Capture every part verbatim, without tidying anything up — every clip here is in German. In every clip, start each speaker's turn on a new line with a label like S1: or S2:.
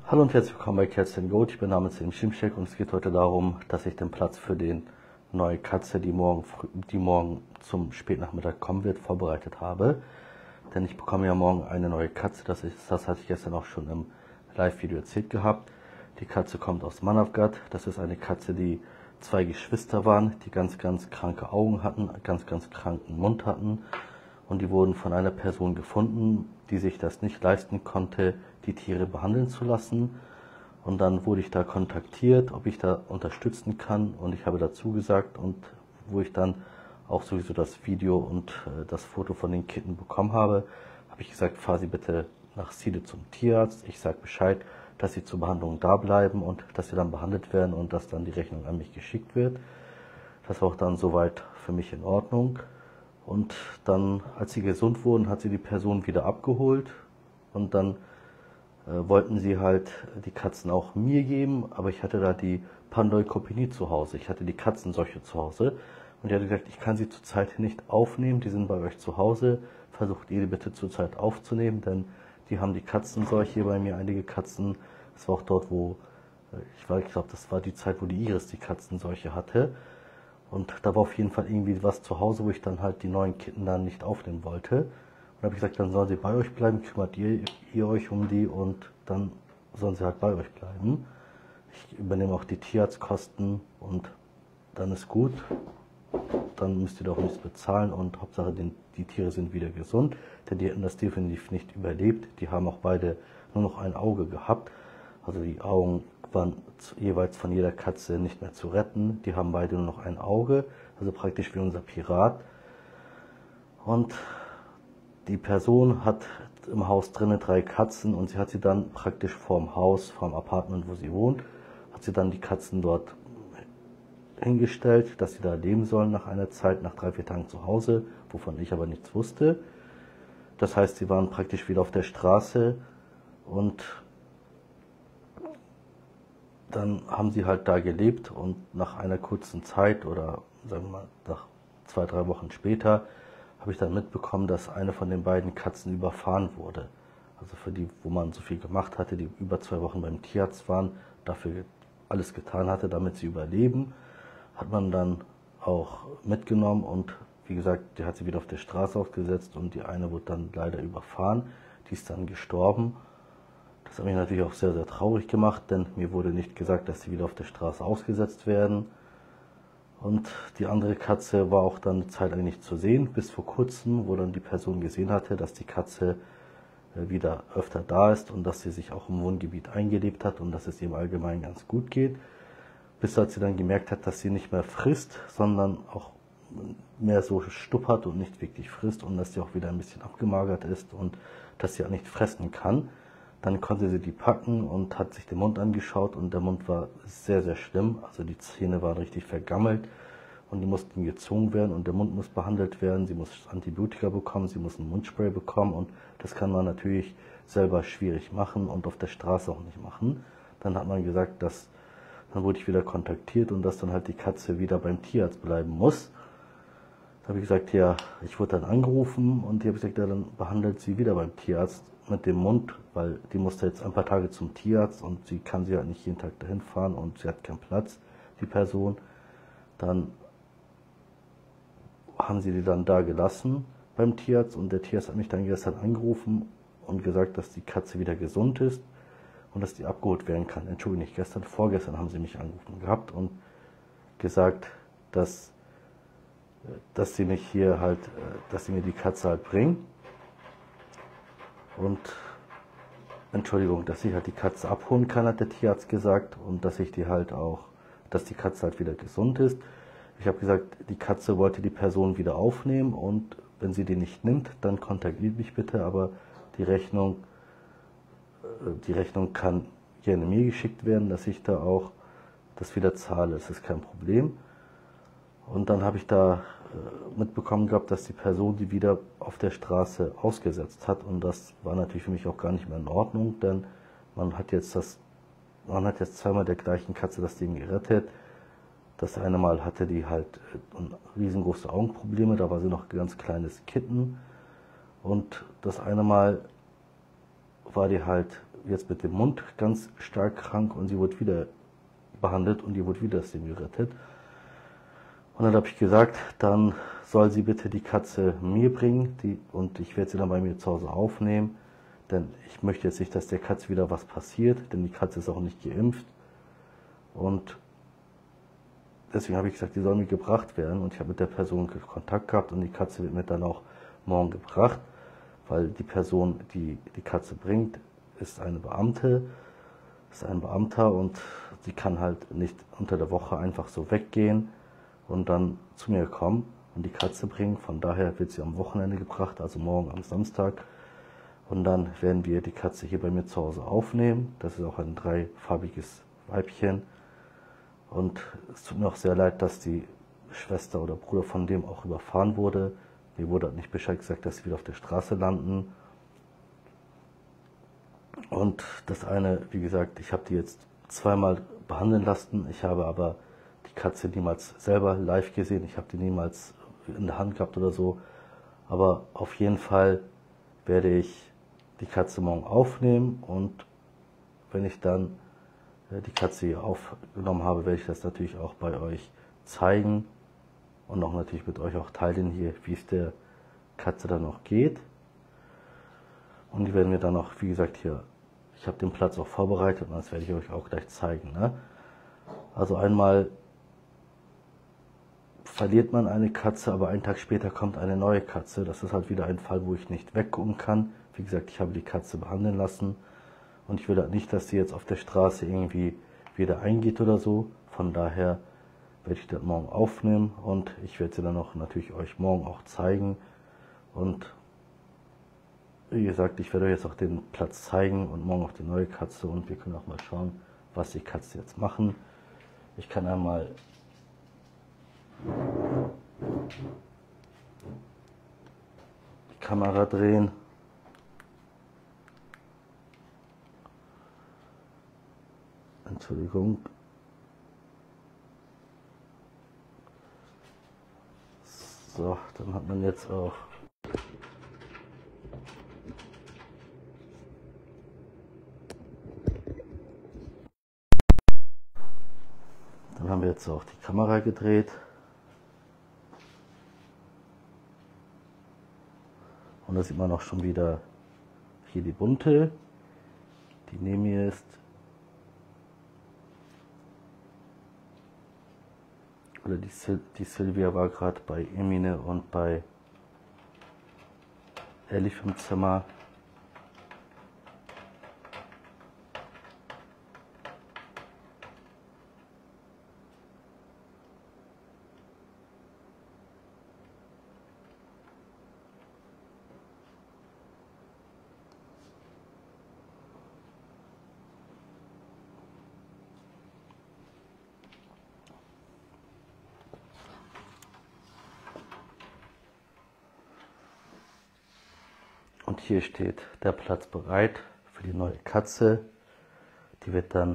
S1: Hallo und herzlich willkommen bei Cats and Goat. Ich bin namens Selim Şimşek und es geht heute darum, dass ich den Platz für die neue Katze, die morgen, die morgen zum Spätnachmittag kommen wird, vorbereitet habe. Denn ich bekomme ja morgen eine neue Katze, das, ist, das hatte ich gestern auch schon im Live-Video erzählt gehabt. Die Katze kommt aus Manavgat. Das ist eine Katze, die zwei Geschwister waren, die ganz, ganz kranke Augen hatten, ganz, ganz kranken Mund hatten. Und die wurden von einer Person gefunden, die sich das nicht leisten konnte, die Tiere behandeln zu lassen. Und dann wurde ich da kontaktiert, ob ich da unterstützen kann. Und ich habe dazu gesagt, und wo ich dann auch sowieso das Video und äh, das Foto von den Kitten bekommen habe, habe ich gesagt, fahr sie bitte nach Side zum Tierarzt. Ich sage Bescheid, dass sie zur Behandlung da bleiben und dass sie dann behandelt werden und dass dann die Rechnung an mich geschickt wird. Das war auch dann soweit für mich in Ordnung. Und dann, als sie gesund wurden, hat sie die Person wieder abgeholt und dann äh, wollten sie halt die Katzen auch mir geben, aber ich hatte da die Panleukopenie zu Hause. Ich hatte die Katzenseuche zu Hause und die hat gesagt, ich kann sie zurzeit nicht aufnehmen, die sind bei euch zu Hause, versucht ihr die bitte zurzeit aufzunehmen, denn die haben die Katzenseuche hier bei mir, einige Katzen. Das war auch dort, wo, ich, war, ich glaube, das war die Zeit, wo die Iris die Katzenseuche hatte. Und da war auf jeden Fall irgendwie was zu Hause, wo ich dann halt die neuen Kitten dann nicht aufnehmen wollte. Und da habe ich gesagt, dann sollen sie bei euch bleiben, kümmert ihr, ihr euch um die und dann sollen sie halt bei euch bleiben. Ich übernehme auch die Tierarztkosten und dann ist gut. Dann müsst ihr doch nichts bezahlen und Hauptsache die, die Tiere sind wieder gesund. Denn die hätten das definitiv nicht überlebt. Die haben auch beide nur noch ein Auge gehabt. Also die Augen waren jeweils von jeder Katze nicht mehr zu retten. Die haben beide nur noch ein Auge, also praktisch wie unser Pirat. Und die Person hat im Haus drinnen drei Katzen und sie hat sie dann praktisch vorm Haus, vorm Apartment, wo sie wohnt, hat sie dann die Katzen dort hingestellt, dass sie da leben sollen nach einer Zeit, nach drei, vier Tagen zu Hause, wovon ich aber nichts wusste. Das heißt, sie waren praktisch wieder auf der Straße und dann haben sie halt da gelebt und nach einer kurzen Zeit oder sagen wir mal nach zwei, drei Wochen später habe ich dann mitbekommen, dass eine von den beiden Katzen überfahren wurde. Also für die, wo man so viel gemacht hatte, die über zwei Wochen beim Tierarzt waren, dafür alles getan hatte, damit sie überleben, hat man dann auch mitgenommen und wie gesagt, die hat sie wieder auf der Straße ausgesetzt und die eine wurde dann leider überfahren, die ist dann gestorben. Das hat mich natürlich auch sehr, sehr traurig gemacht, denn mir wurde nicht gesagt, dass sie wieder auf der Straße ausgesetzt werden. Und die andere Katze war auch dann eine Zeit lang nicht zu sehen, bis vor kurzem, wo dann die Person gesehen hatte, dass die Katze wieder öfter da ist und dass sie sich auch im Wohngebiet eingelebt hat und dass es ihr im Allgemeinen ganz gut geht. Bis als sie dann gemerkt hat, dass sie nicht mehr frisst, sondern auch mehr so stuppert und nicht wirklich frisst und dass sie auch wieder ein bisschen abgemagert ist und dass sie auch nicht fressen kann. Dann konnte sie die packen und hat sich den Mund angeschaut und der Mund war sehr, sehr schlimm. Also die Zähne waren richtig vergammelt und die mussten gezogen werden und der Mund muss behandelt werden. Sie muss Antibiotika bekommen, sie muss ein Mundspray bekommen und das kann man natürlich selber schwierig machen und auf der Straße auch nicht machen. Dann hat man gesagt, dass, dann wurde ich wieder kontaktiert und dass dann halt die Katze wieder beim Tierarzt bleiben muss. Da habe ich gesagt, ja, ich wurde dann angerufen und die habe gesagt, ja, dann behandelt sie wieder beim Tierarzt mit dem Mund, weil die musste jetzt ein paar Tage zum Tierarzt und sie kann sie halt nicht jeden Tag dahin fahren und sie hat keinen Platz, die Person. Dann haben sie die dann da gelassen beim Tierarzt und der Tierarzt hat mich dann gestern angerufen und gesagt, dass die Katze wieder gesund ist und dass die abgeholt werden kann. Entschuldigung, nicht gestern, vorgestern haben sie mich angerufen gehabt und gesagt, dass, dass sie mich hier halt, dass sie mir die Katze halt bringen. Und Entschuldigung, dass ich halt die Katze abholen kann, hat der Tierarzt gesagt und dass ich die halt auch, dass die Katze halt wieder gesund ist. Ich habe gesagt, die Katze wollte die Person wieder aufnehmen und wenn sie die nicht nimmt, dann kontaktiert mich bitte, aber die Rechnung, die Rechnung kann gerne mir geschickt werden, dass ich da auch das wieder zahle, das ist kein Problem. Und dann habe ich da mitbekommen gehabt, dass die Person die wieder auf der Straße ausgesetzt hat und das war natürlich für mich auch gar nicht mehr in Ordnung, denn man hat jetzt das, man hat jetzt zweimal der gleichen Katze das Leben gerettet. Das eine Mal hatte die halt riesengroße Augenprobleme, da war sie noch ein ganz kleines Kitten und das eine Mal war die halt jetzt mit dem Mund ganz stark krank und sie wurde wieder behandelt und die wurde wieder gerettet. Und dann habe ich gesagt, dann soll sie bitte die Katze mir bringen die, und ich werde sie dann bei mir zu Hause aufnehmen, denn ich möchte jetzt nicht, dass der Katze wieder was passiert, denn die Katze ist auch nicht geimpft. Und deswegen habe ich gesagt, die soll mir gebracht werden und ich habe mit der Person Kontakt gehabt und die Katze wird mir dann auch morgen gebracht, weil die Person, die die Katze bringt, ist eine Beamte, ist ein Beamter und sie kann halt nicht unter der Woche einfach so weggehen und dann zu mir kommen und die Katze bringen. Von daher wird sie am Wochenende gebracht, also morgen am Samstag. Und dann werden wir die Katze hier bei mir zu Hause aufnehmen. Das ist auch ein dreifarbiges Weibchen. Und es tut mir auch sehr leid, dass die Schwester oder Bruder von dem auch überfahren wurde. Mir wurde nicht Bescheid gesagt, dass sie wieder auf der Straße landen. Und das eine, wie gesagt, ich habe die jetzt zweimal behandeln lassen. Ich habe aber die Katze niemals selber live gesehen. Ich habe die niemals in der Hand gehabt oder so. Aber auf jeden Fall werde ich die Katze morgen aufnehmen und wenn ich dann die Katze hier aufgenommen habe, werde ich das natürlich auch bei euch zeigen und auch natürlich mit euch auch teilen hier, wie es der Katze dann noch geht. Und die werden wir dann auch, wie gesagt, hier, ich habe den Platz auch vorbereitet und das werde ich euch auch gleich zeigen. Ne? Also einmal verliert man eine Katze, aber einen Tag später kommt eine neue Katze. Das ist halt wieder ein Fall, wo ich nicht weggucken kann. Wie gesagt, ich habe die Katze behandeln lassen und ich will halt nicht, dass sie jetzt auf der Straße irgendwie wieder eingeht oder so. Von daher werde ich das morgen aufnehmen und ich werde sie dann auch natürlich euch morgen auch zeigen. Und wie gesagt, ich werde euch jetzt auch den Platz zeigen und morgen auch die neue Katze und wir können auch mal schauen, was die Katze jetzt machen. Ich kann einmal die Kamera drehen. Entschuldigung. So, dann hat man jetzt auch dann haben wir jetzt auch die Kamera gedreht. Und da sieht man auch schon wieder hier die bunte, die neben mir ist. Oder die, Sil die Silvia war gerade bei Emine und bei Elif im Zimmer. Und hier steht der Platz bereit für die neue Katze. Die wird dann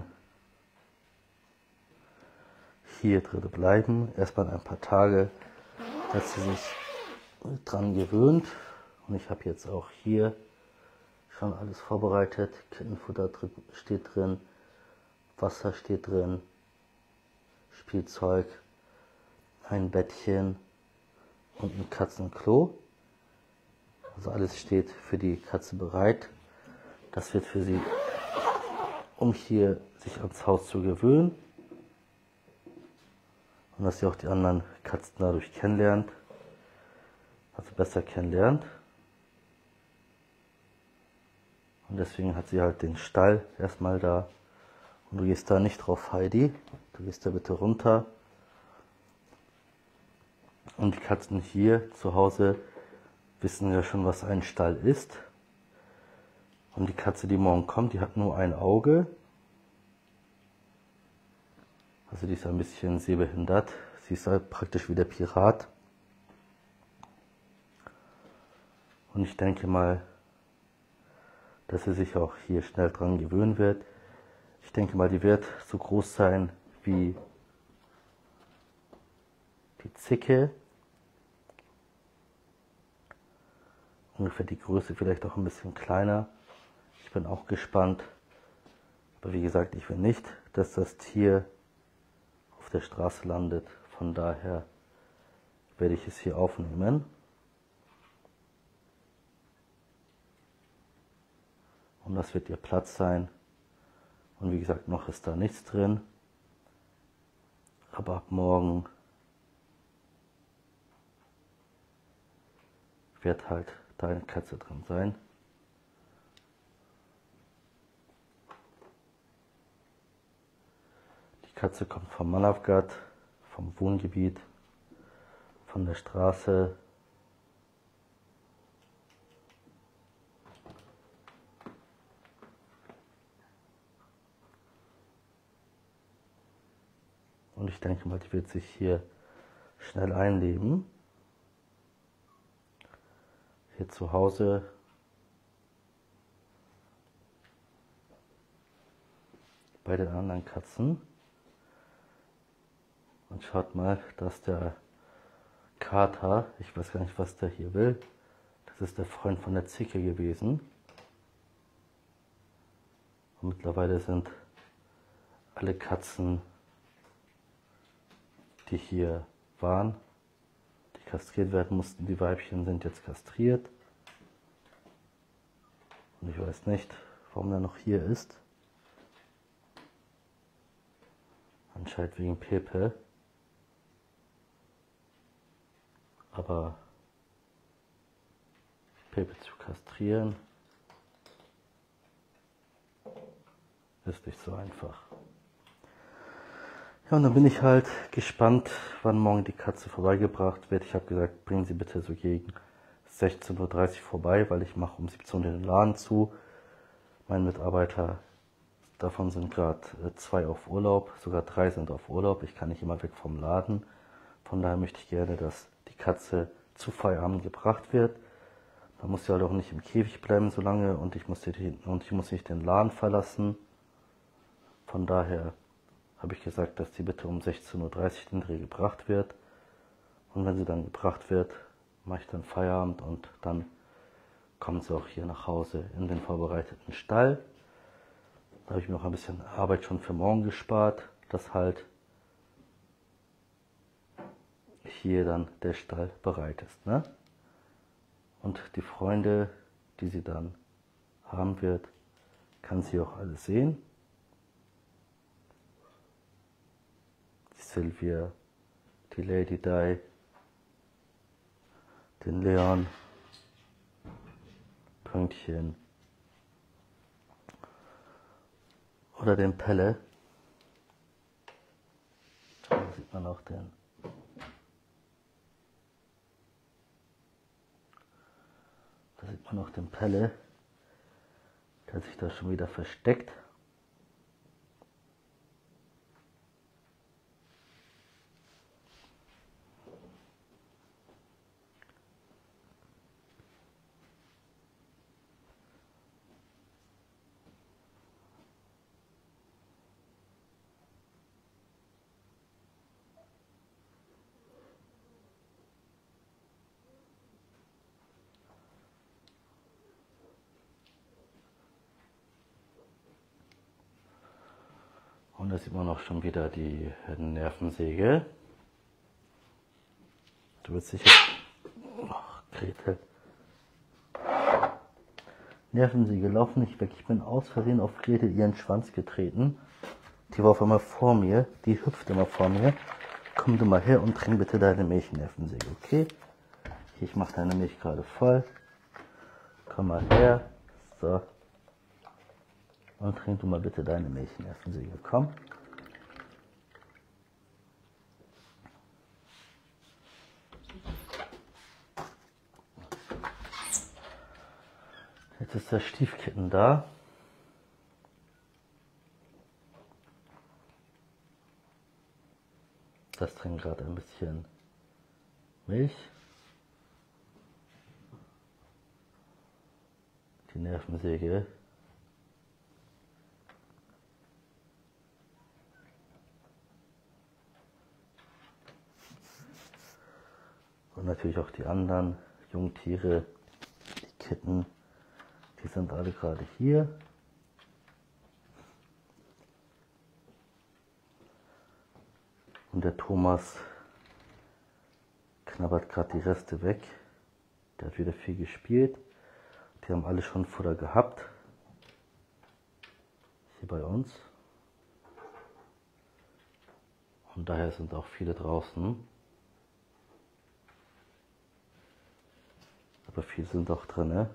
S1: hier drin bleiben, erstmal ein paar Tage, dass sie sich dran gewöhnt. Und ich habe jetzt auch hier schon alles vorbereitet. Kittenfutter drin, steht drin, Wasser steht drin, Spielzeug, ein Bettchen und ein Katzenklo. Also alles steht für die Katze bereit. Das wird für sie, um hier sich ans Haus zu gewöhnen. Und dass sie auch die anderen Katzen dadurch kennenlernt. Also besser kennenlernt. Und deswegen hat sie halt den Stall erstmal da. Und du gehst da nicht drauf, Heidi. Du gehst da bitte runter. Und die Katzen hier zu Hause wissen ja schon, was ein Stall ist. Und die Katze, die morgen kommt, die hat nur ein Auge. Also die ist ein bisschen sehbehindert. Sie ist halt praktisch wie der Pirat. Und ich denke mal, dass sie sich auch hier schnell dran gewöhnen wird. Ich denke mal, die wird so groß sein wie die Zicke. Ungefähr die Größe, vielleicht auch ein bisschen kleiner. Ich bin auch gespannt. Aber wie gesagt, ich will nicht, dass das Tier auf der Straße landet. Von daher werde ich es hier aufnehmen. Und das wird ihr Platz sein. Und wie gesagt, noch ist da nichts drin. Aber ab morgen wird halt da eine Katze drin sein. Die Katze kommt vom Manavgat, vom Wohngebiet, von der Straße. Und ich denke mal, die wird sich hier schnell einleben. Hier zu Hause bei den anderen Katzen. Und schaut mal, dass der Kater, ich weiß gar nicht, was der hier will, das ist der Freund von der Zicke gewesen. Und mittlerweile sind alle Katzen, die hier waren, die kastriert werden mussten, die Weibchen sind jetzt kastriert. Und ich weiß nicht, warum er noch hier ist. Anscheinend wegen Pepe. Aber Pepe zu kastrieren ist nicht so einfach. Ja, und dann bin ich halt gespannt, wann morgen die Katze vorbeigebracht wird. Ich habe gesagt, bringen Sie bitte so gegen sechzehn Uhr dreißig vorbei, weil ich mache um siebzehn Uhr den Laden zu. Meine Mitarbeiter, davon sind gerade zwei auf Urlaub, sogar drei sind auf Urlaub. Ich kann nicht immer weg vom Laden. Von daher möchte ich gerne, dass die Katze zu Feierabend gebracht wird. Da muss sie halt auch nicht im Käfig bleiben so lange und ich muss, die, und ich muss nicht den Laden verlassen. Von daher habe ich gesagt, dass sie bitte um sechzehn Uhr dreißig den Dreh gebracht wird. Und wenn sie dann gebracht wird, mache ich dann Feierabend und dann kommt sie auch hier nach Hause in den vorbereiteten Stall. Da habe ich mir auch ein bisschen Arbeit schon für morgen gespart, dass halt hier dann der Stall bereit ist. Ne? Und die Freunde, die sie dann haben wird, kann sie auch alle sehen. Die Sylvia, die Lady Di, den Leon, Pünktchen oder den Pelle. Da sieht man auch den. Da sieht man auch den Pelle, der hat sich da schon wieder versteckt. Und da sieht man auch schon wieder die Nervensäge. Du wirst sicher... Ach, Gretel. Nervensäge, lauf nicht weg. Ich bin aus Versehen auf Gretel ihren Schwanz getreten. Die war auf einmal vor mir. Die hüpft immer vor mir. Komm du mal her und trink bitte deine Milchnervensäge, okay? Hier, ich mache deine Milch gerade voll. Komm mal her. So. Und trink du mal bitte deine Milchnervensäge. Komm. Jetzt ist das Stiefkitten da. Das trinkt gerade ein bisschen Milch. Die Nervensäge. Und natürlich auch die anderen Jungtiere, die Kitten, Die sind alle gerade hier. Und der Thomas knabbert gerade die Reste weg. Der hat wieder viel gespielt. Die haben alle schon Futter gehabt. Hier bei uns. Und daher sind auch viele draußen. Aber viele sind auch drin. Ne?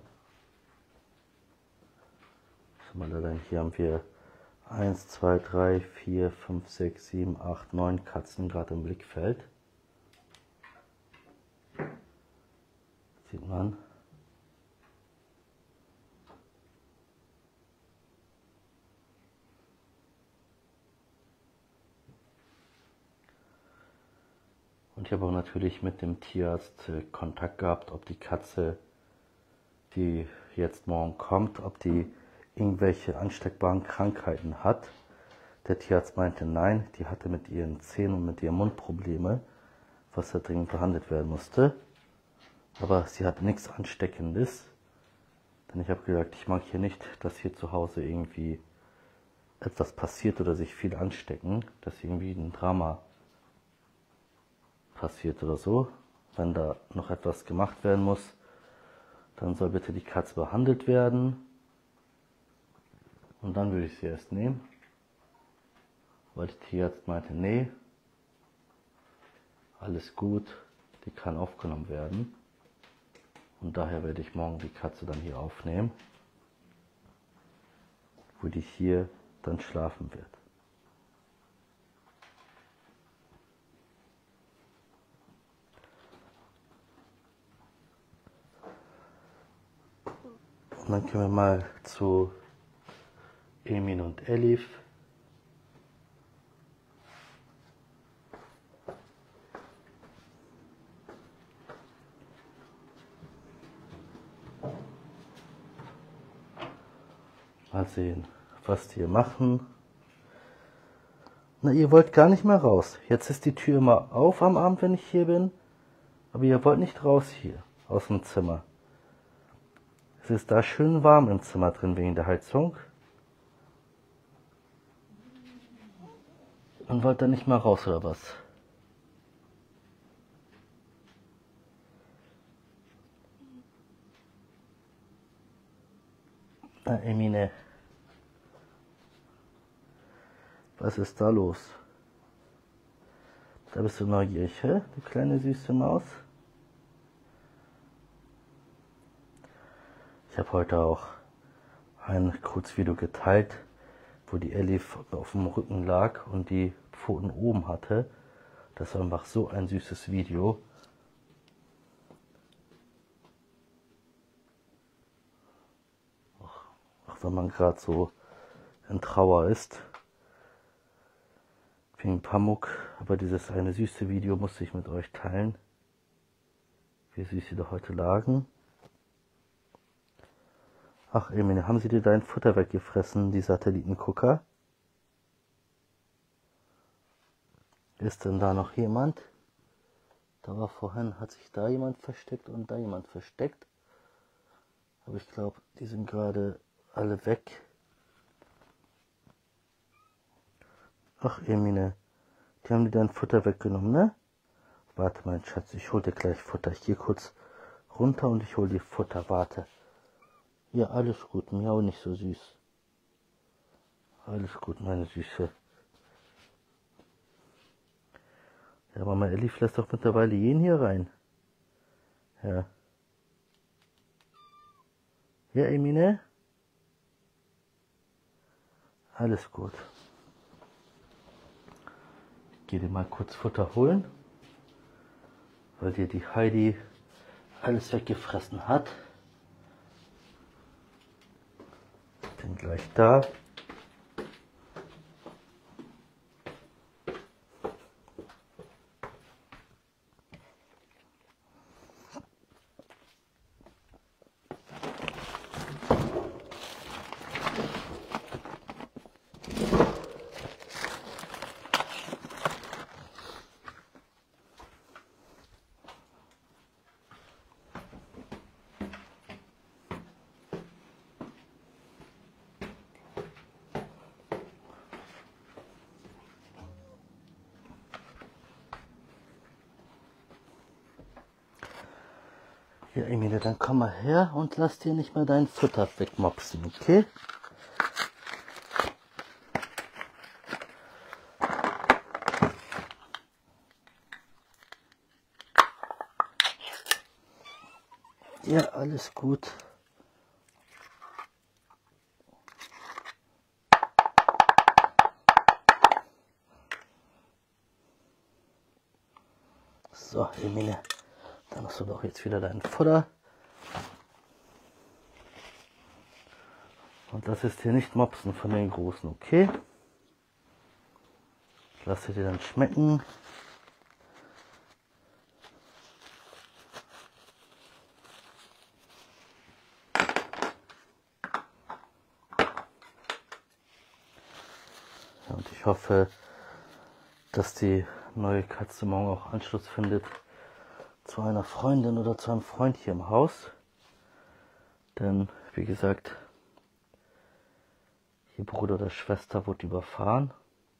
S1: Schau mal, allein hier haben wir eins, zwei, drei, vier, fünf, sechs, sieben, acht, neun Katzen gerade im Blickfeld. Sieht man. Und ich habe auch natürlich mit dem Tierarzt Kontakt gehabt, ob die Katze, die jetzt morgen kommt, ob die irgendwelche ansteckbaren Krankheiten hat. Der Tierarzt meinte nein, die hatte mit ihren Zähnen und mit ihrem Mund Probleme, was da dringend behandelt werden musste. Aber sie hat nichts Ansteckendes. Denn ich habe gesagt, ich mag hier nicht, dass hier zu Hause irgendwie etwas passiert oder sich viele anstecken, dass irgendwie ein Drama passiert oder so. Wenn da noch etwas gemacht werden muss, dann soll bitte die Katze behandelt werden. Und dann würde ich sie erst nehmen. Weil der Tierarzt meinte, nee, alles gut, die kann aufgenommen werden. Und daher werde ich morgen die Katze dann hier aufnehmen, wo die hier dann schlafen wird. Und dann können wir mal zu Emin und Elif. Mal sehen, was die hier machen. Na, ihr wollt gar nicht mehr raus. Jetzt ist die Tür immer auf am Abend, wenn ich hier bin. Aber ihr wollt nicht raus hier, aus dem Zimmer. Es ist da schön warm im Zimmer drin wegen der Heizung. Und wollt dann nicht mal raus, oder was? Na, Emine. Was ist da los? Da bist du neugierig, hä? Du kleine süße Maus. Ich habe heute auch ein Kurzvideo geteilt, wo die Elif auf dem Rücken lag und die Pfoten oben hatte. Das war einfach so ein süßes Video. Auch, auch wenn man gerade so in Trauer ist. Wegen Pamuk. Aber dieses eine süße Video musste ich mit euch teilen. Wie süß sie da heute lagen. Ach, Emine, haben sie dir dein Futter weggefressen, die Satellitengucker? Ist denn da noch jemand? Da war vorhin, hat sich da jemand versteckt und da jemand versteckt. Aber ich glaube, die sind gerade alle weg. Ach, Emine, die haben dir dein Futter weggenommen, ne? Warte, mein Schatz, ich hol dir gleich Futter. Ich gehe kurz runter und ich hol dir Futter. Warte. Ja, alles gut, miau, nicht so süß. Alles gut, meine Süße. Ja, Mama Elif lässt doch mittlerweile jeden hier rein. Ja. Ja, Emine? Alles gut. Ich gehe dir mal kurz Futter holen, weil dir die Heidi alles weggefressen hat. Bin gleich da. Ja, Emile, dann komm mal her und lass dir nicht mehr dein Futter wegmopsen, okay? Ja, alles gut. So, Emile, dann hast du doch jetzt wieder dein Futter. Und lass es dir nicht mopsen von den Großen, okay? Lass es dir dann schmecken. Ja, und ich hoffe, dass die neue Katze morgen auch Anschluss findet zu einer Freundin oder zu einem Freund hier im Haus. Denn, wie gesagt, ihr Bruder oder Schwester wurde überfahren.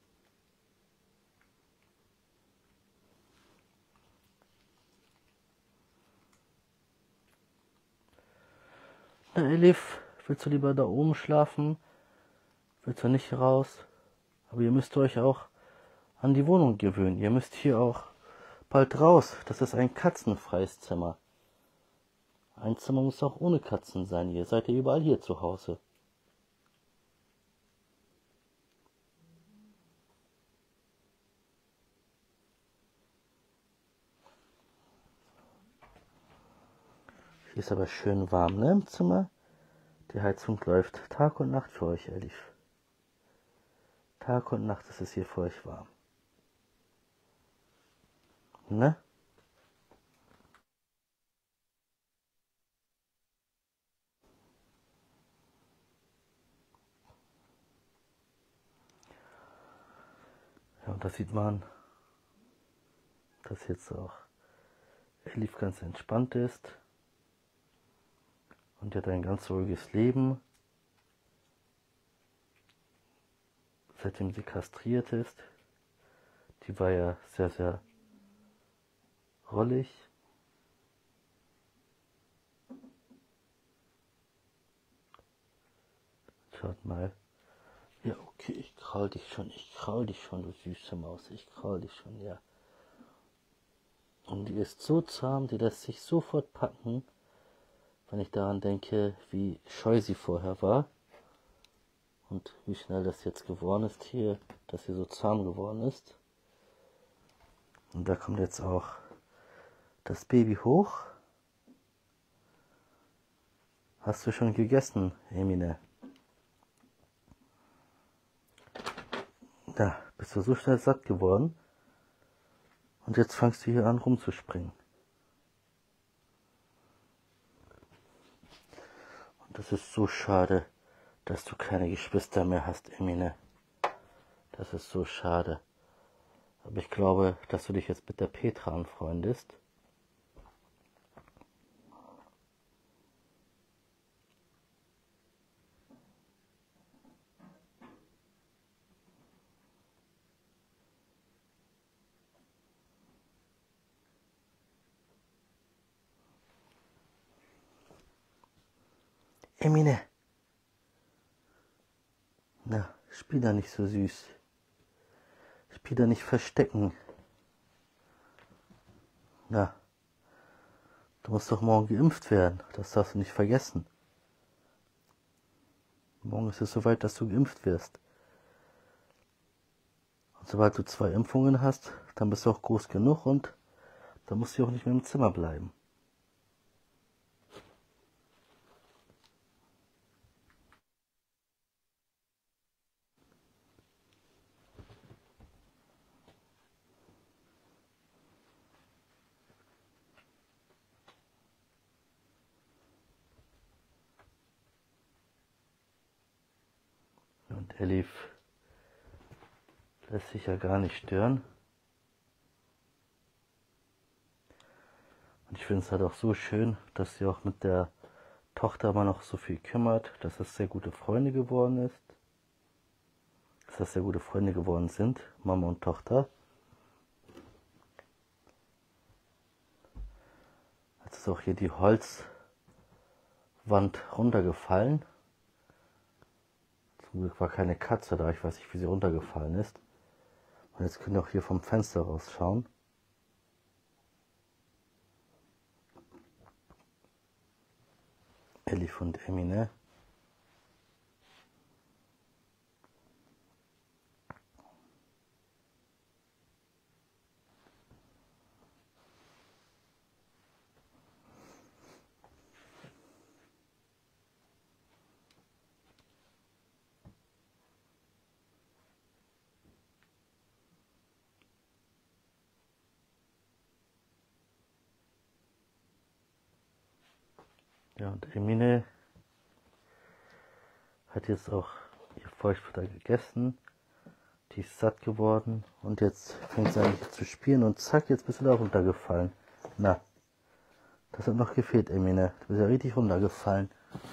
S1: Na, Elif, willst du lieber da oben schlafen? Willst du nicht raus? Aber ihr müsst euch auch an die Wohnung gewöhnen. Ihr müsst hier auch bald raus. Das ist ein katzenfreies Zimmer. Ein Zimmer muss auch ohne Katzen sein. Ihr seid ja überall hier zu Hause. Hier ist aber schön warm, ne, im Zimmer. Die Heizung läuft Tag und Nacht für euch, Elif. Tag und Nacht ist es hier für euch warm. Ne? Ja, und da sieht man, dass jetzt auch Elif ganz entspannt ist. Und die hat ein ganz ruhiges Leben. Seitdem sie kastriert ist. Die war ja sehr, sehr rollig. Schaut mal. Ja, okay, ich kraul dich schon, ich kraul dich schon, du süße Maus, ich kraul dich schon, ja. Und die ist so zahm, die lässt sich sofort packen, wenn ich daran denke, wie scheu sie vorher war. Und wie schnell das jetzt geworden ist hier, dass sie so zahm geworden ist. Und da kommt jetzt auch das Baby hoch. Hast du schon gegessen, Emine? Da bist du so schnell satt geworden. Und jetzt fangst du hier an rumzuspringen. Und das ist so schade, dass du keine Geschwister mehr hast, Emine. Das ist so schade. Aber ich glaube, dass du dich jetzt mit der Petra anfreundest. Emine. Na, spiel da nicht so süß. Spiel da nicht verstecken. Na, du musst doch morgen geimpft werden. Das darfst du nicht vergessen. Morgen ist es soweit, dass du geimpft wirst. Und sobald du zwei Impfungen hast, dann bist du auch groß genug und dann musst du auch nicht mehr im Zimmer bleiben. Und Elif lässt sich ja gar nicht stören. Und ich finde es halt auch so schön, dass sie auch mit der Tochter immer noch so viel kümmert, dass es sehr gute Freunde geworden ist. Dass das sehr gute Freunde geworden sind, Mama und Tochter. Als es ist auch hier die Holzwand runtergefallen. Zum Glück war keine Katze da, ich weiß nicht, wie sie runtergefallen ist. Und jetzt könnt ihr auch hier vom Fenster rausschauen. Elif und Emine. Ja, und Emine hat jetzt auch ihr Feuchtfutter gegessen. Die ist satt geworden und jetzt fängt sie an zu spielen und zack, jetzt bist du da runtergefallen. Na, das hat noch gefehlt, Emine. Du bist ja richtig runtergefallen.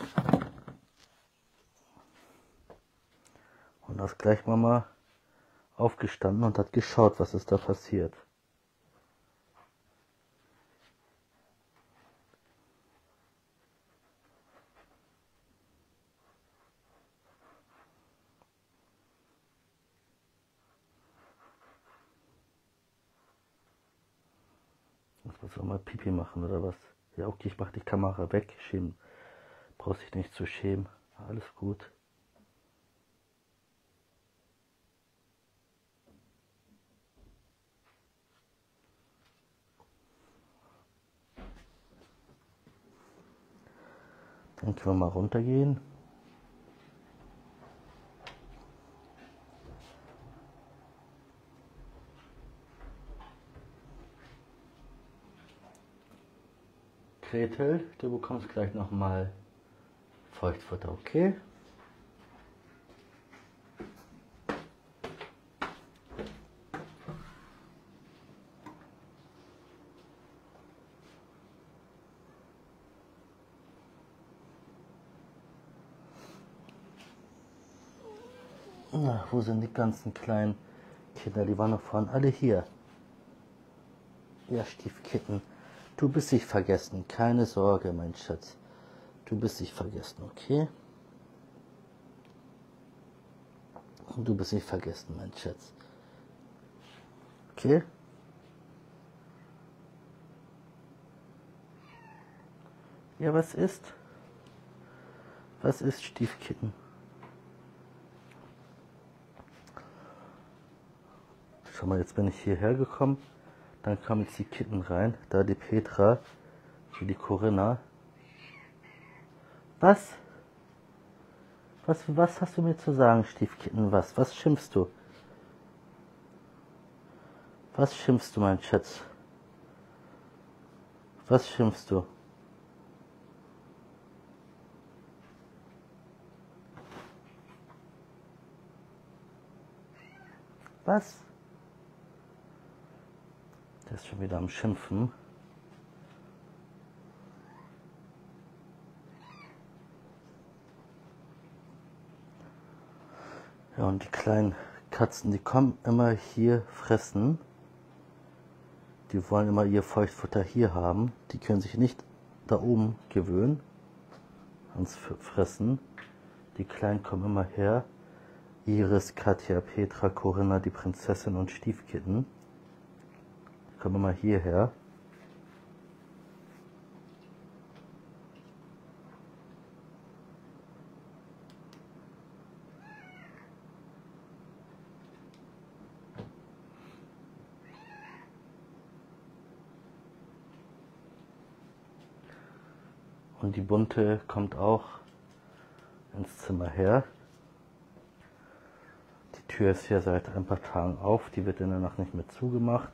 S1: Und da ist gleich Mama aufgestanden und hat geschaut, was ist da passiert. Jetzt muss ich auch mal Pipi machen oder was? Ja, okay, ich mach die Kamera weg. Schämen. Brauchst dich nicht zu schämen. Alles gut. Dann können wir mal runtergehen. Gretel, du bekommst gleich nochmal Feuchtfutter, okay? Na, wo sind die ganzen kleinen Kinder? Die waren noch vorhin alle hier. Ja, Stiefkitten. Du bist nicht vergessen. Keine Sorge, mein Schatz. Du bist nicht vergessen, okay? Du bist nicht vergessen, mein Schatz. Okay? Ja, was ist? Was ist, Stiefkitten? Schau mal, jetzt bin ich hierher gekommen. Dann kamen jetzt die Kitten rein. Da die Petra, wie die Corinna. Was? Was, was hast du mir zu sagen, Stiefkitten? Was? Was schimpfst du? Was schimpfst du, mein Schatz? Was schimpfst du? Was? Der ist schon wieder am Schimpfen. Ja, und die kleinen Katzen, die kommen immer hier fressen. Die wollen immer ihr Feuchtfutter hier haben. Die können sich nicht da oben gewöhnen ans Fressen. Die Kleinen kommen immer her. Iris, Katja, Petra, Corinna, die Prinzessin und Stiefkitten. Die kommen immer hierher. Und die Bunte kommt auch ins Zimmer her. Die Tür ist hier seit ein paar Tagen auf, die wird in der Nacht nicht mehr zugemacht.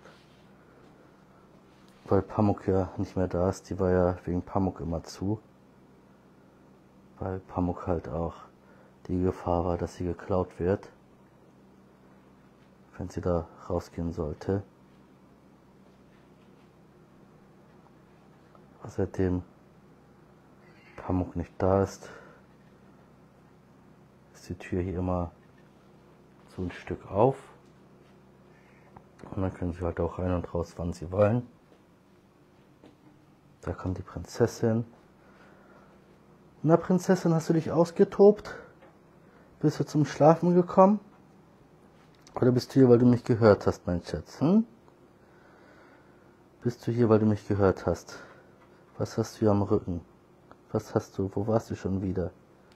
S1: Weil Pamuk ja nicht mehr da ist, die war ja wegen Pamuk immer zu. Weil Pamuk halt auch die Gefahr war, dass sie geklaut wird, wenn sie da rausgehen sollte. Seitdem Pamuk nicht da ist, ist die Tür hier immer so ein Stück auf. Und dann können sie halt auch rein und raus, wann sie wollen. Da kommt die Prinzessin. Na, Prinzessin, hast du dich ausgetobt? Bist du zum Schlafen gekommen? Oder bist du hier, weil du mich gehört hast, mein Schatz? Hm? Bist du hier, weil du mich gehört hast? Was hast du hier am Rücken? Was hast du? Wo warst du schon wieder?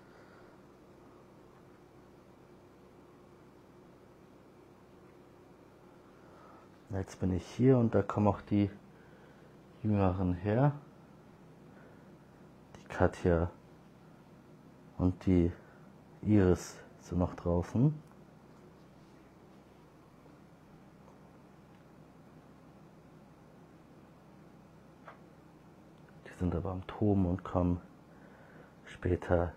S1: Jetzt bin ich hier und da kommen auch die Jüngeren her. Die Katja und die Iris sind noch draußen. Die sind aber am Toben und kommen später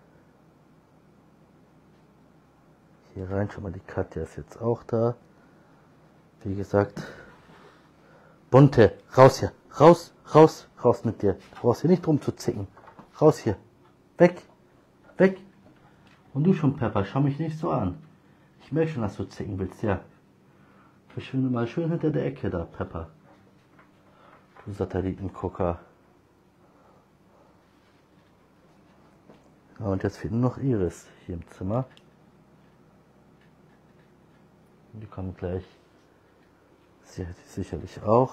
S1: hier rein. Schon mal, die Katja ist jetzt auch da. Wie gesagt, Bunte, raus hier, raus, raus, raus mit dir. Du brauchst hier nicht rumzuzicken. Raus hier, weg, weg. Und du schon, Pepper, schau mich nicht so an. Ich merke schon, dass du zicken willst, ja. Verschwinde mal schön hinter der Ecke da, Pepper. Du Satellitengucker. Ja, und jetzt fehlt nur noch Iris hier im Zimmer. Die kommt gleich. Sie hat sie sicherlich auch.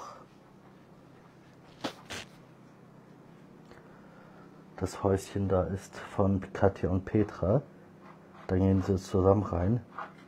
S1: Das Häuschen da ist von Katja und Petra. Da gehen sie zusammen rein.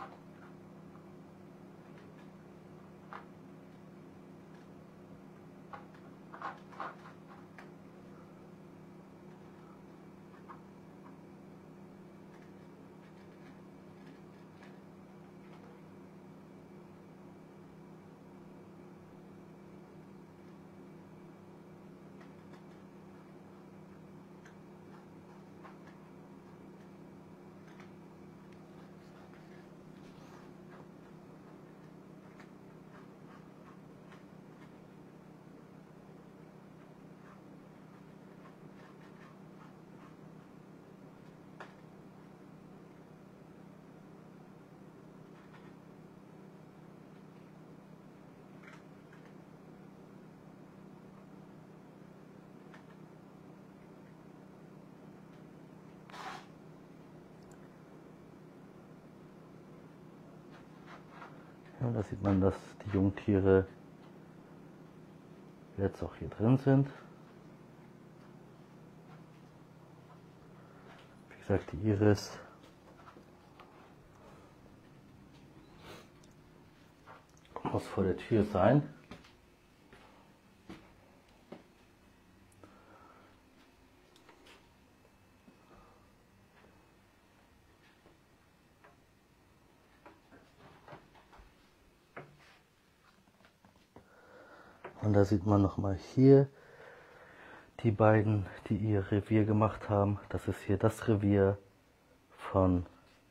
S1: Ja, da sieht man, dass die Jungtiere jetzt auch hier drin sind. Wie gesagt, die Iris muss vor der Tür sein. Und da sieht man noch mal hier die beiden, die ihr Revier gemacht haben. Das ist hier das Revier von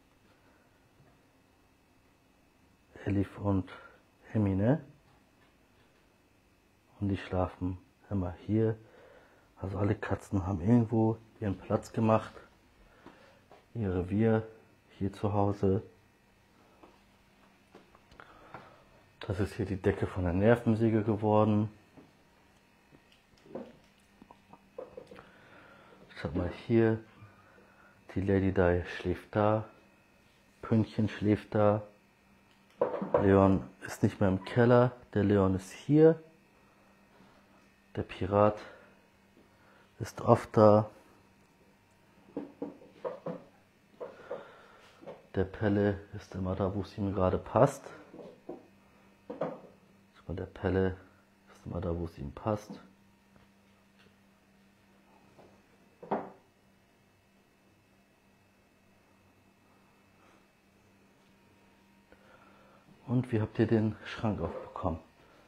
S1: Elif und Hermine. Und die schlafen immer hier. Also alle Katzen haben irgendwo ihren Platz gemacht. Ihr Revier hier zu Hause. Das ist hier die Decke von der Nervensäge geworden. Schaut mal hier. Die Lady Di schläft da. Pünktchen schläft da. Leon ist nicht mehr im Keller. Der Leon ist hier. Der Pirat ist oft da. Der Pelle ist immer da, wo es ihm gerade passt. Der Pelle ist immer da, wo es ihm passt. Und wie habt ihr den Schrank aufbekommen?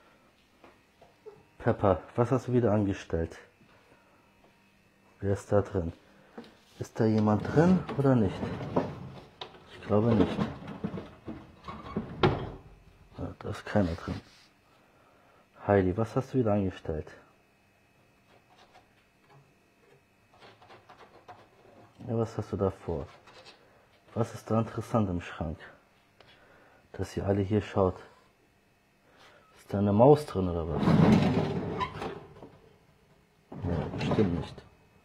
S1: Pepper, was hast du wieder angestellt? Wer ist da drin? Ist da jemand drin oder nicht? Ich glaube nicht. Ja, da ist keiner drin. Heidi, was hast du wieder angestellt? Ja, was hast du da vor? Was ist da interessant im Schrank? Dass ihr alle hier schaut. Ist da eine Maus drin oder was? Nee, bestimmt nicht.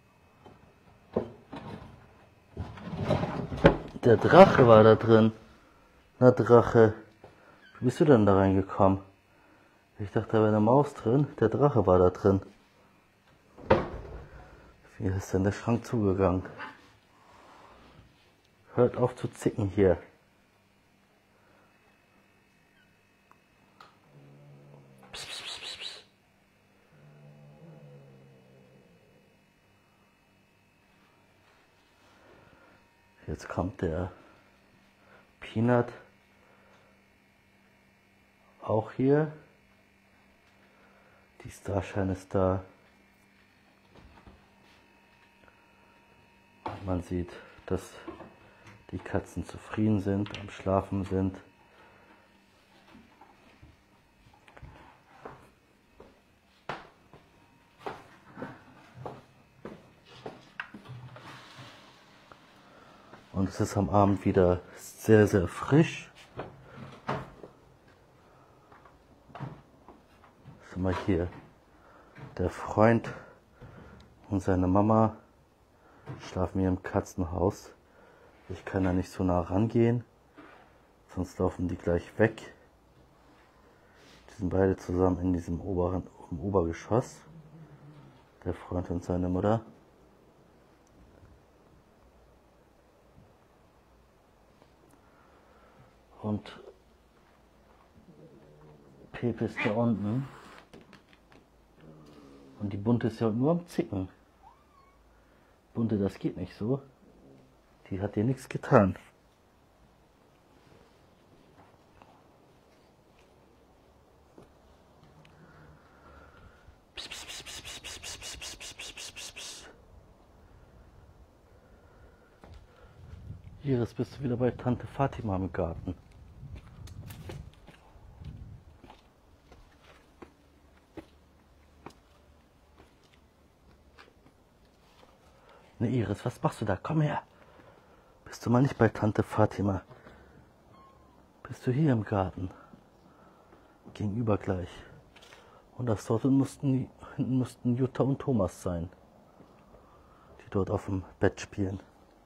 S1: Der Drache war da drin. Na Drache, wie bist du denn da reingekommen? Ich dachte, da wäre eine Maus drin. Der Drache war da drin. Wie ist denn der Schrank zugegangen? Hört auf zu zicken hier. Psst, psst, psst, psst, psst. Jetzt kommt der Peanut auch hier. Die Starshine ist da. Man sieht, dass die Katzen zufrieden sind, am Schlafen sind. Und es ist am Abend wieder sehr, sehr frisch. Schau mal hier, der Freund und seine Mama schlafen hier im Katzenhaus. Ich kann da nicht so nah rangehen, sonst laufen die gleich weg. Die sind beide zusammen in diesem oberen, im Obergeschoss. Der Freund und seine Mutter. Und Pepe ist da unten. Und die Bunte ist ja nur am Zicken. Bunte, das geht nicht so. Die hat dir nichts getan. Psst, psst, psst, psst, psst, psst, psst, psst, psst, psst, psst, psst. Iris, bist du wieder bei Tante Fatima im Garten? Ne, Iris, was machst du da? Komm her. Bist du mal nicht bei Tante Fatima? Bist du hier im Garten? Gegenüber gleich. Und das dort mussten, hinten mussten Jutta und Thomas sein, die dort auf dem Bett spielen.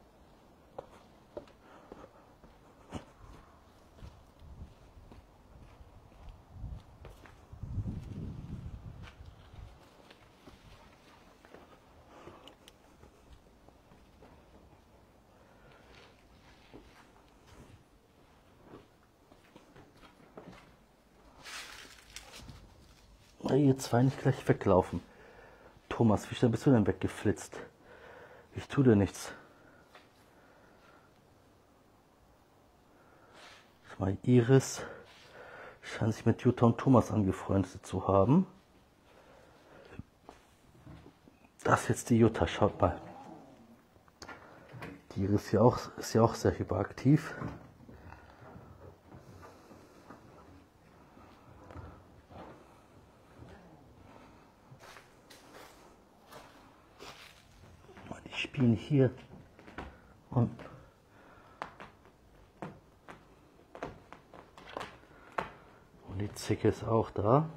S1: Ihr zwei nicht gleich weglaufen. Thomas, wie schnell bist du denn weggeflitzt? Ich tue dir nichts. Schau mal, Iris scheint sich mit Jutta und Thomas angefreundet zu haben. Das ist jetzt die Jutta, schaut mal. Die Iris ist ja auch, ist ja auch sehr hyperaktiv. Die spielen hier und und die Zicke ist auch da.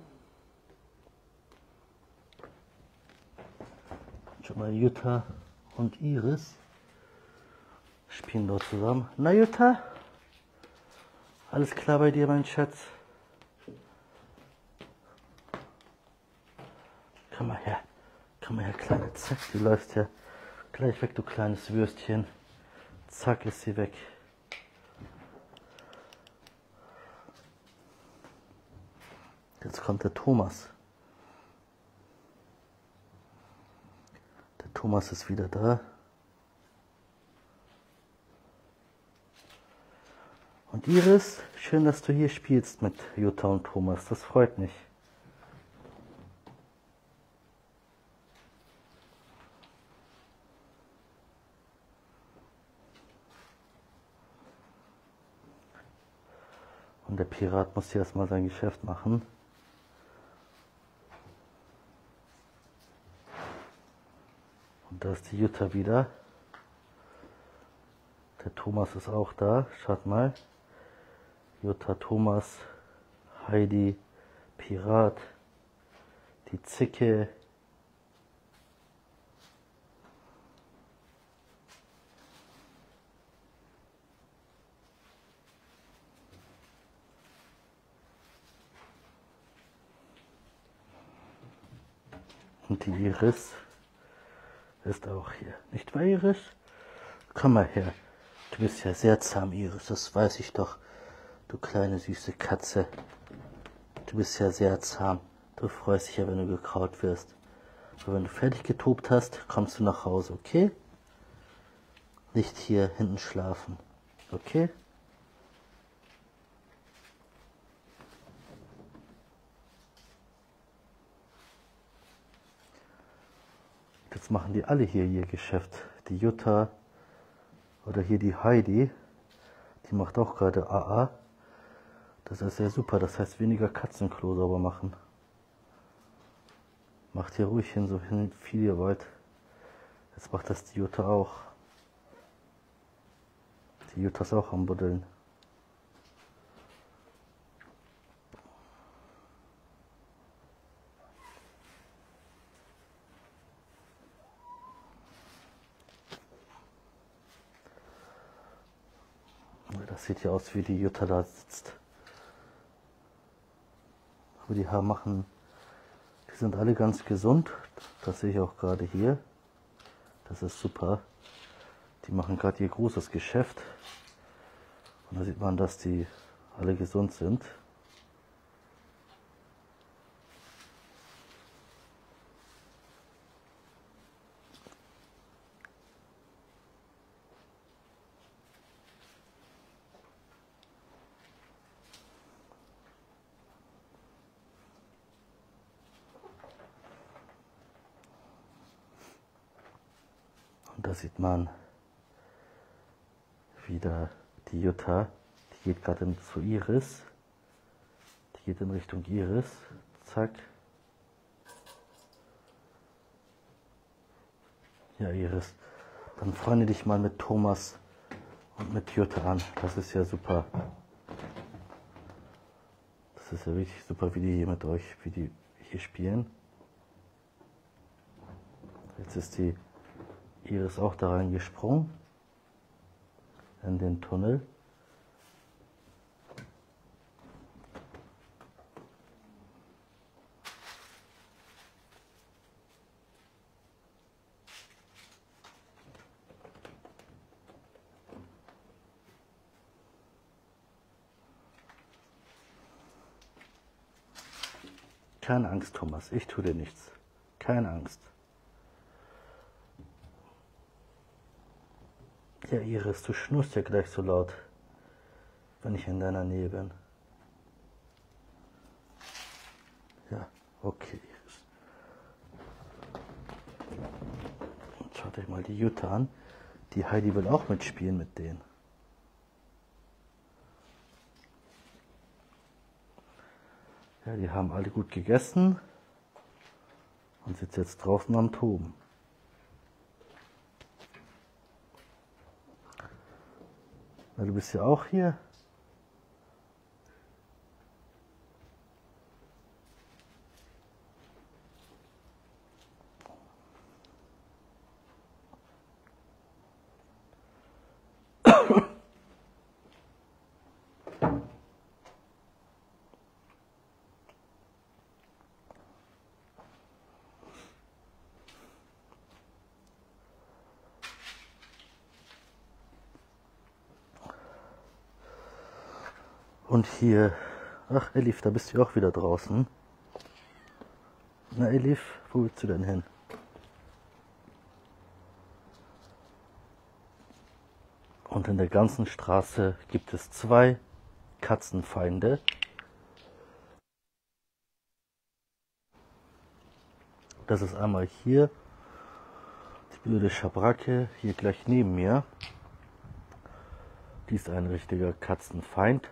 S1: Schau mal, Jutta und Iris spielen dort zusammen. Na Jutta, alles klar bei dir, mein Schatz? Komm mal her, komm mal her, kleine Zack, die läuft ja gleich weg, du kleines Würstchen. Zack, ist sie weg. Jetzt kommt der Thomas. Der Thomas ist wieder da. Und Iris, schön, dass du hier spielst mit Jutta und Thomas. Das freut mich. Und der Pirat muss hier erstmal sein Geschäft machen. Und da ist die Jutta wieder. Der Thomas ist auch da. Schaut mal. Jutta, Thomas, Heidi, Pirat, die Zicke. Und die Iris ist auch hier. Nicht wahr, Iris? Komm mal her. Du bist ja sehr zahm, Iris, das weiß ich doch. Du kleine süße Katze. Du bist ja sehr zahm. Du freust dich ja, wenn du gekraut wirst. Aber wenn du fertig getobt hast, kommst du nach Hause, okay? Nicht hier hinten schlafen, okay? Jetzt machen die alle hier ihr Geschäft. Die Jutta oder hier die Heidi, die macht auch gerade A A. Das ist ja super, das heißt weniger Katzenklo sauber machen. Macht hier ruhig hin, so hin, viel ihr wollt. Jetzt macht das die Jutta auch. Die Jutta ist auch am Buddeln. Das sieht ja aus, wie die Jutta da sitzt. Aber die Haare machen, die sind alle ganz gesund. Das sehe ich auch gerade hier. Das ist super. Die machen gerade ihr großes Geschäft. Und da sieht man, dass die alle gesund sind. Und da sieht man wieder die Jutta, die geht gerade zu Iris. Die geht in Richtung Iris. Zack. Ja, Iris. Dann freunde dich mal mit Thomas und mit Jutta an. Das ist ja super. Das ist ja richtig super, wie die hier mit euch, wie die hier spielen. Jetzt ist die Iris auch da reingesprungen. In den Tunnel. Keine Angst, Thomas, ich tue dir nichts. Keine Angst. Ja, Iris, du schnurst ja gleich so laut, wenn ich in deiner Nähe bin. Ja, okay, Iris. Und schaut euch mal die Jutta an. Die Heidi will auch mitspielen mit denen. Ja, die haben alle gut gegessen und sind jetzt draußen am Toben. Na, du bist ja auch hier. Und hier, ach Elif, da bist du auch wieder draußen. Na Elif, wo willst du denn hin? Und in der ganzen Straße gibt es zwei Katzenfeinde. Das ist einmal hier, die blöde Schabracke, hier gleich neben mir. Die ist ein richtiger Katzenfeind.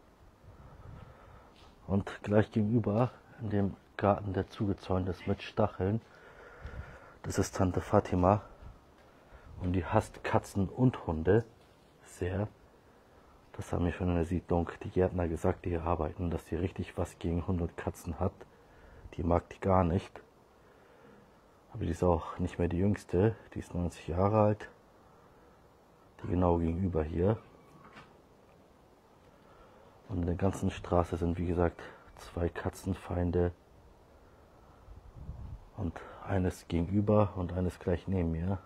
S1: Und gleich gegenüber, in dem Garten, der zugezäunt ist mit Stacheln, das ist Tante Fatima. Und die hasst Katzen und Hunde sehr. Das haben mir schon in der Siedlung die Gärtner gesagt, die hier arbeiten, dass die richtig was gegen Hunde und Katzen hat. Die mag die gar nicht. Aber die ist auch nicht mehr die jüngste. Die ist neunzig Jahre alt. Die genau gegenüber hier. Und in der ganzen Straße sind, wie gesagt, zwei Katzenfeinde. Und eines gegenüber und eines gleich neben mir.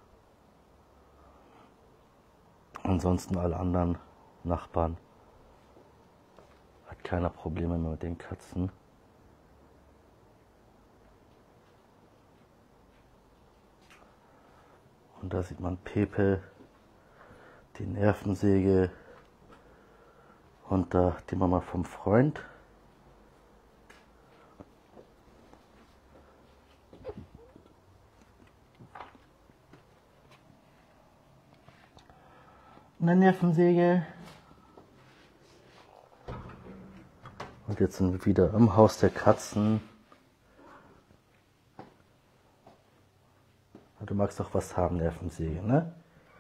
S1: Ansonsten alle anderen Nachbarn hat keiner Probleme mehr mit den Katzen. Und da sieht man Pepe, die Nervensäge und da die Mama vom Freund. Eine Nervensäge. Und jetzt sind wir wieder im Haus der Katzen. Du magst doch was haben, Nervensäge, ne?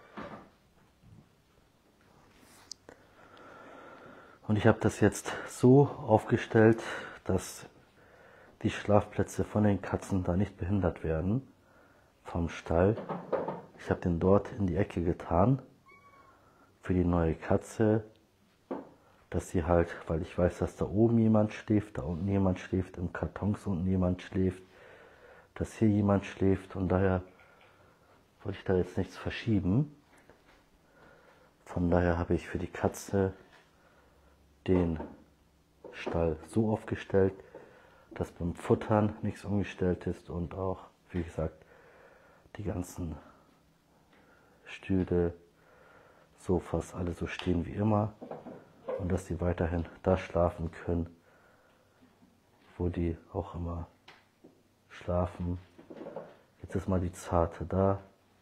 S1: Und ich habe das jetzt so aufgestellt, dass die Schlafplätze von den Katzen da nicht behindert werden vom Stall. Ich habe den dort in die Ecke getan für die neue Katze, dass sie halt, weil ich weiß, dass da oben jemand schläft, da unten jemand schläft, im Kartons unten jemand schläft, dass hier jemand schläft und daher wollte ich da jetzt nichts verschieben. Von daher habe ich für die Katze den Stall so aufgestellt, dass beim Futtern nichts umgestellt ist und auch, wie gesagt, die ganzen Stühle, Sofas alle so stehen wie immer und dass die weiterhin da schlafen können, wo die auch immer schlafen. Jetzt ist mal die Zarte da.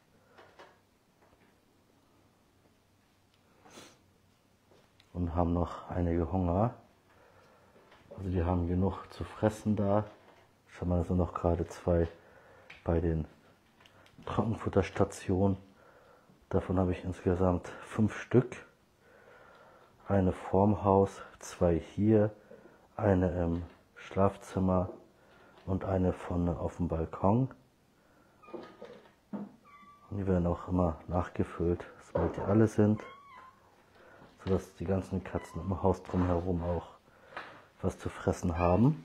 S1: Und haben noch einige Hunger. Also die haben genug zu fressen da. Schau mal, da sind noch gerade zwei bei den Trockenfutterstationen. Davon habe ich insgesamt fünf Stück. Eine vorm Haus, zwei hier, eine im Schlafzimmer und eine von auf dem Balkon. Und die werden auch immer nachgefüllt, sobald die alle sind, sodass die ganzen Katzen im Haus drumherum auch was zu fressen haben.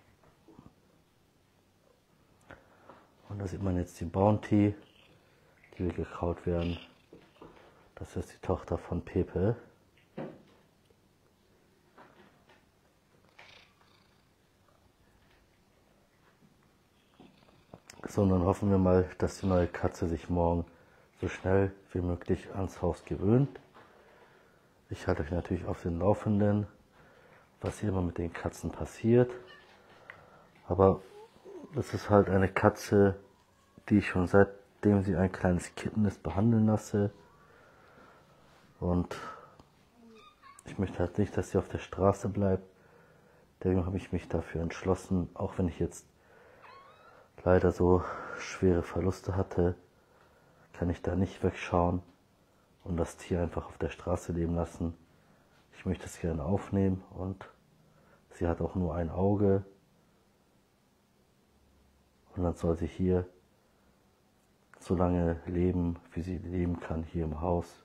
S1: Und da sieht man jetzt die Bounty, die will gekaut werden. Das ist die Tochter von Pepe. So, und dann hoffen wir mal, dass die neue Katze sich morgen so schnell wie möglich ans Haus gewöhnt. Ich halte euch natürlich auf den Laufenden, was hier immer mit den Katzen passiert. Aber das ist halt eine Katze, die ich schon seitdem sie ein kleines Kitten ist behandeln lasse. Und ich möchte halt nicht, dass sie auf der Straße bleibt. Deswegen habe ich mich dafür entschlossen, auch wenn ich jetzt leider so schwere Verluste hatte, kann ich da nicht wegschauen und das Tier einfach auf der Straße leben lassen. Ich möchte es gerne aufnehmen und sie hat auch nur ein Auge. Und dann soll sie hier so lange leben, wie sie leben kann, hier im Haus.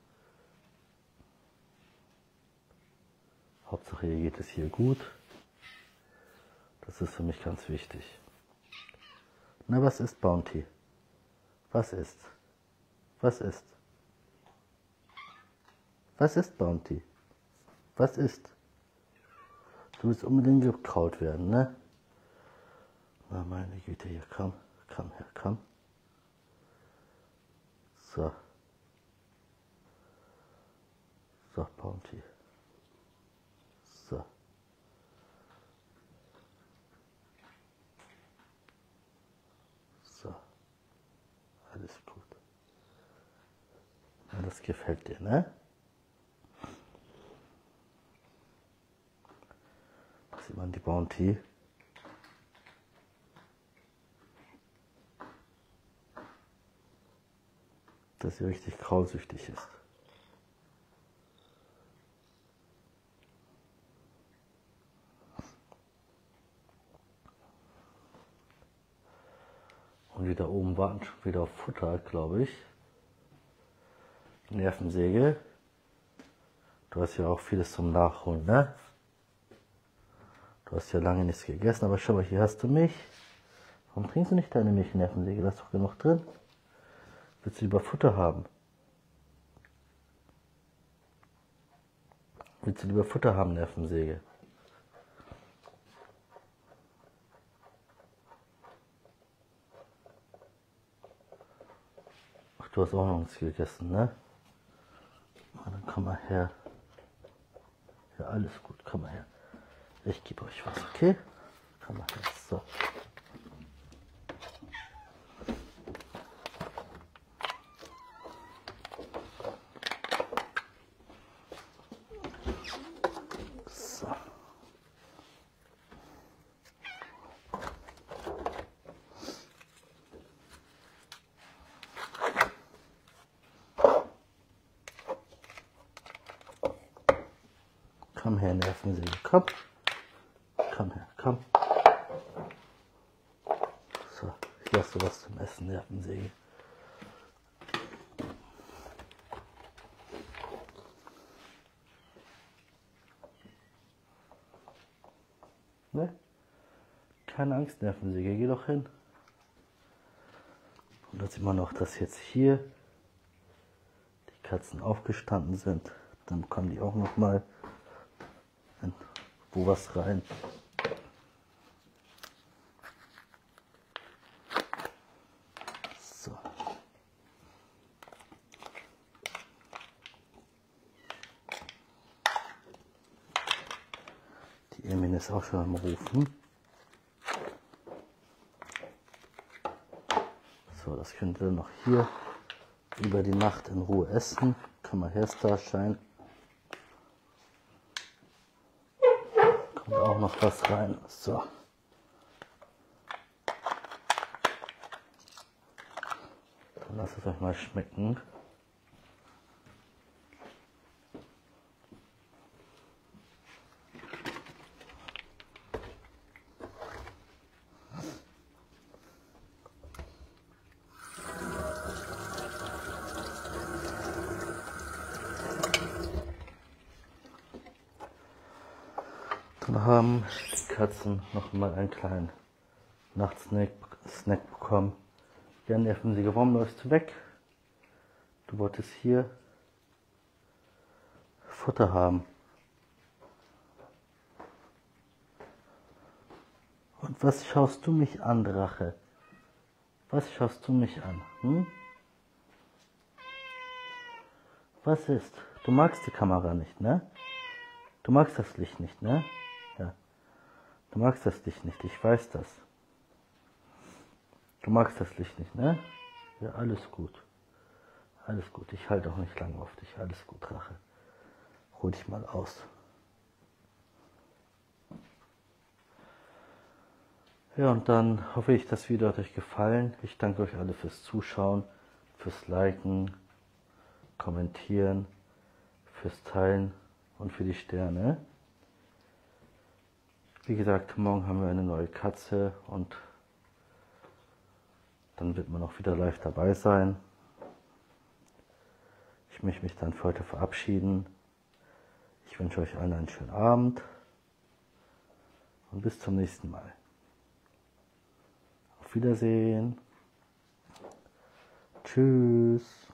S1: Hauptsache, ihr geht es hier gut. Das ist für mich ganz wichtig. Na, was ist Bounty? Was ist? Was ist? Was ist Bounty? Was ist? Du willst unbedingt gekaut werden, ne? Na, meine Güte, hier, komm, komm her, komm. So. So, Bounty. So. So. Alles gut. Ja, das gefällt dir, ne? Da sieht man die Bounty. Dass sie richtig krausüchtig ist. Und die da oben warten schon wieder auf Futter, glaube ich. Nervensäge. Du hast ja auch vieles zum Nachholen, ne? Du hast ja lange nichts gegessen, aber schau mal, hier hast du mich. Warum trinkst du nicht deine Milchnervensäge? Da ist doch genug drin. Willst du lieber Futter haben? Willst du lieber Futter haben, Nervensäge? Ach, du hast auch noch nichts gegessen, ne? Na, dann komm mal her. Ja, alles gut, komm mal her. Ich gebe euch was, okay? Komm mal her, so. So. Komm her, Nervensäge, komm. Komm her, komm. So, hier hast du was zum Essen, Nervensäge. Ne? Keine Angst, Nervensäge, geh doch hin. Und dann sieht man noch, dass jetzt hier die Katzen aufgestanden sind. Dann kommen die auch noch mal in wo was rein. So. Die Emin ist auch schon am Rufen. So, das könnt ihr noch hier über die Nacht in Ruhe essen. Kann man her, Starshine. Kommt auch noch was rein. So. Dann lasst es euch mal schmecken. Dann haben die Katzen noch mal einen kleinen Nachtsnack Snack bekommen. Ja, Nervensäge, warum läufst du weg? Du wolltest hier Futter haben. Und was schaust du mich an, Drache? Was schaust du mich an? Hm? Was ist? Du magst die Kamera nicht, ne? Du magst das Licht nicht, ne? Ja. Du magst das Licht nicht, ich weiß das. Du magst das Licht nicht, ne? Ja, alles gut. Alles gut, ich halte auch nicht lange auf dich. Alles gut, Drache. Ruh dich mal aus. Ja, und dann hoffe ich, das Video hat euch gefallen. Ich danke euch alle fürs Zuschauen, fürs Liken, Kommentieren, fürs Teilen und für die Sterne. Wie gesagt, morgen haben wir eine neue Katze und dann wird man auch wieder live dabei sein. Ich möchte mich dann für heute verabschieden. Ich wünsche euch allen einen schönen Abend und bis zum nächsten Mal. Auf Wiedersehen. Tschüss.